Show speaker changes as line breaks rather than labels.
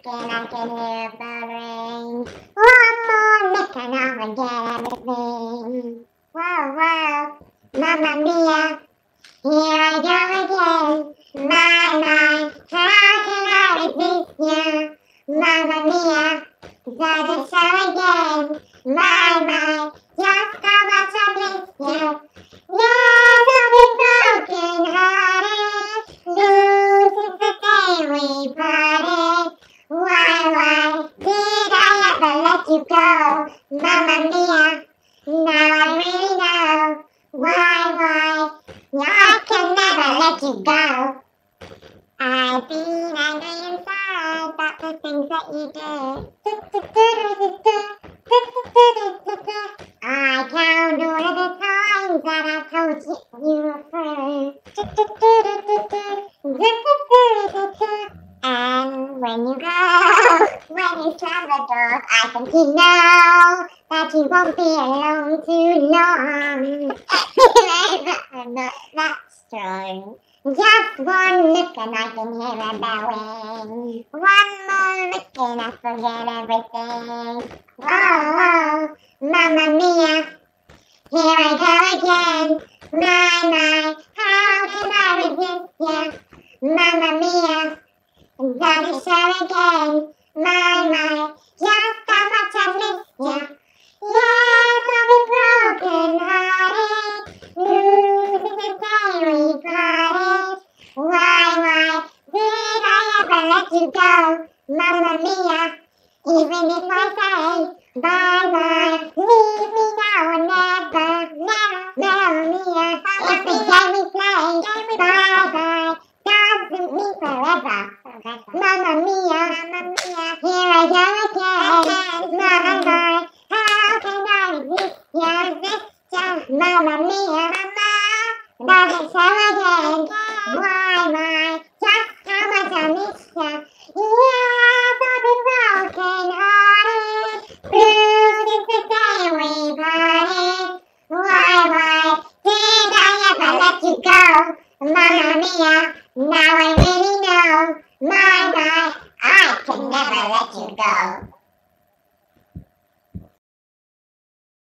lick and I can hear a bell ring. One more lick and I'll forget everything. Whoa, whoa, mamma mia, here I go again. My, how can I resist you? Mamma mia, does it show again? My, just how much I miss you. Yes, I've been broken hearted, losing the day we parted. Why did I ever let you go? Mamma mia, now I really know. Why, I can never let you go. I've been angry inside about the things that you did. I count all of the times that I told you were free. And when you go, when you slam the door, I think you know that you won't be alone too long. I'm not that strong. Just one look and I can hear a bell ring. One more look and I forget everything. Oh, mamma mia, here I go again. My, how can I resist you? Mamma mia, does it show again? My, just how much I miss you. Yes, I've been broken hearted, losing the day we parted. Why did I ever let you go? Mamma mia, even if I say bye, leave me now or never. Mamma mia, if the game we play, bye, doesn't mean forever. Mamma mia, here I go again. Mamma, how can I resist you? Mamma mia, does it show again? Why, just how much I miss you. Yes, I've been broken hearted, blue since the day we parted. Why did I ever let you go? Mamma mia, now I really know. My, I can never let you go.